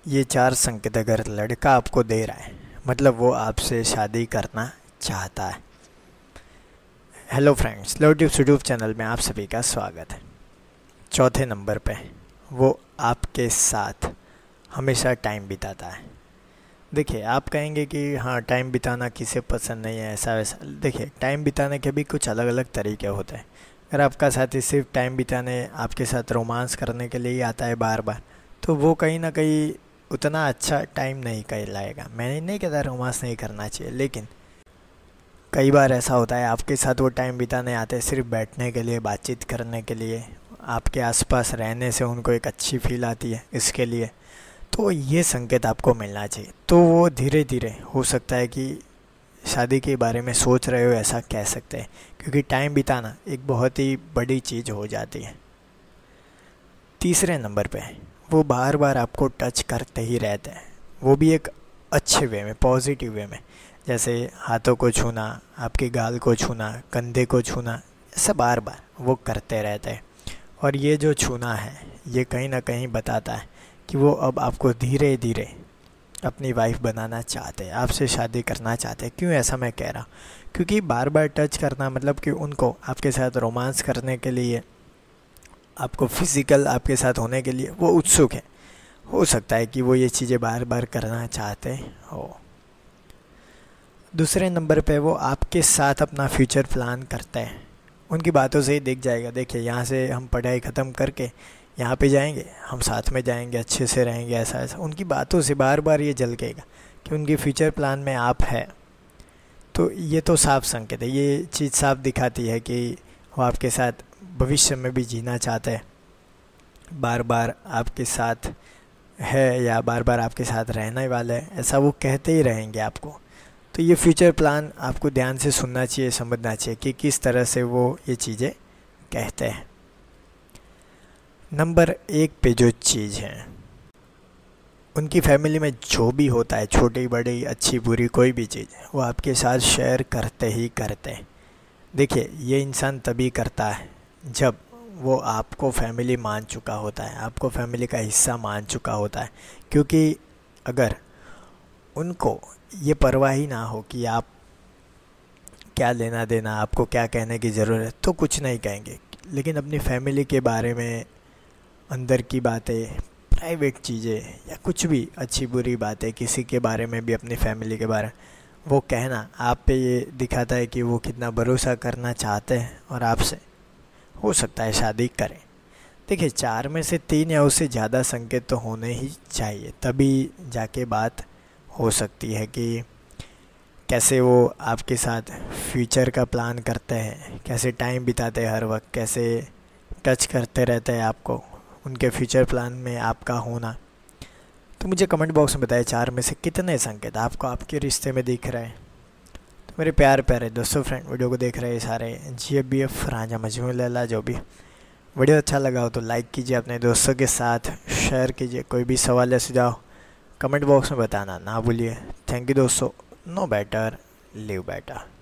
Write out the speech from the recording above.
ये 4 संकेत अगर लड़का आपको दे रहा है मतलब वो आपसे शादी करना चाहता है। हेलो फ्रेंड्स, यूट्यूब चैनल में आप सभी का स्वागत है। चौथे नंबर पे वो आपके साथ हमेशा टाइम बिताता है। देखिए, आप कहेंगे कि हाँ, टाइम बिताना किसे पसंद नहीं है, ऐसा वैसा। देखिए, टाइम बिताने के भी कुछ अलग अलग तरीके होते हैं। अगर आपका साथी सिर्फ टाइम बिताने, आपके साथ रोमांस करने के लिए ही आता है बार बार, तो वो कहीं ना कहीं उतना अच्छा टाइम नहीं कहलाएगा। मैं नहीं कहता रोमांस नहीं करना चाहिए, लेकिन कई बार ऐसा होता है आपके साथ वो टाइम बिताने आते हैं सिर्फ बैठने के लिए, बातचीत करने के लिए, आपके आसपास रहने से उनको एक अच्छी फील आती है, इसके लिए। तो ये संकेत आपको मिलना चाहिए। तो वो धीरे धीरे हो सकता है कि शादी के बारे में सोच रहे हो, ऐसा कह सकते हैं, क्योंकि टाइम बिताना एक बहुत ही बड़ी चीज़ हो जाती है। तीसरे नंबर पे वो बार बार आपको टच करते ही रहते हैं, वो भी एक अच्छे वे में, पॉजिटिव वे में। जैसे हाथों को छूना, आपके गाल को छूना, कंधे को छूना, ऐसा बार बार वो करते रहते हैं। और ये जो छूना है, ये कहीं ना कहीं बताता है कि वो अब आपको धीरे धीरे अपनी वाइफ बनाना चाहते हैं, आपसे शादी करना चाहते हैं। क्यों ऐसा मैं कह रहा हूँ? क्योंकि बार बार टच करना मतलब कि उनको आपके साथ रोमांस करने के लिए, आपको फिज़िकल आपके साथ होने के लिए वो उत्सुक है। हो सकता है कि वो ये चीज़ें बार बार करना चाहते हो। दूसरे नंबर पे वो आपके साथ अपना फ्यूचर प्लान करते हैं। उनकी बातों से ही दिख जाएगा। देखिए, यहाँ से हम पढ़ाई ख़त्म करके यहाँ पे जाएंगे, हम साथ में जाएंगे, अच्छे से रहेंगे, ऐसा ऐसा। उनकी बातों से बार बार ये झलकेगा कि उनके फ्यूचर प्लान में आप है। तो ये तो साफ संकेत है, ये चीज़ साफ दिखाती है कि वो आपके साथ भविष्य में भी जीना चाहते हैं, बार बार आपके साथ है या बार बार आपके साथ रहने वाले हैं, ऐसा वो कहते ही रहेंगे आपको। तो ये फ्यूचर प्लान आपको ध्यान से सुनना चाहिए, समझना चाहिए कि किस तरह से वो ये चीज़ें कहते हैं। नंबर 1 पे जो चीज़ है, उनकी फैमिली में जो भी होता है, छोटी बड़ी, अच्छी बुरी, कोई भी चीज़, वो आपके साथ शेयर करते ही करते हैं। देखिए, ये इंसान तभी करता है जब वो आपको फैमिली मान चुका होता है, आपको फैमिली का हिस्सा मान चुका होता है। क्योंकि अगर उनको ये परवाह ही ना हो कि आप क्या लेना देना, आपको क्या कहने की ज़रूरत, तो कुछ नहीं कहेंगे। लेकिन अपनी फैमिली के बारे में, अंदर की बातें, प्राइवेट चीज़ें या कुछ भी अच्छी बुरी बातें, किसी के बारे में भी, अपनी फैमिली के बारे में वो कहना, आप पे ये दिखाता है कि वो कितना भरोसा करना चाहते हैं और आपसे हो सकता है शादी करें। देखिए, 4 में से 3 या उससे ज़्यादा संकेत तो होने ही चाहिए, तभी जाके बात हो सकती है कि कैसे वो आपके साथ फ्यूचर का प्लान करते हैं, कैसे टाइम बिताते हैं हर वक्त, कैसे टच करते रहते हैं आपको, उनके फ्यूचर प्लान में आपका होना। तो मुझे कमेंट बॉक्स में बताएं 4 में से कितने संकेत आपको आपके रिश्ते में दिख रहे हैं। तो मेरे प्यारे दोस्तों, फ्रेंड, वीडियो को देख रहे सारे GFBF रांझा मजनू लैला, जो भी वीडियो अच्छा लगा हो तो लाइक कीजिए, अपने दोस्तों के साथ शेयर कीजिए। कोई भी सवाल या सुझाव कमेंट बॉक्स में बताना ना भूलिए। थैंक यू दोस्तों। Know better, live better.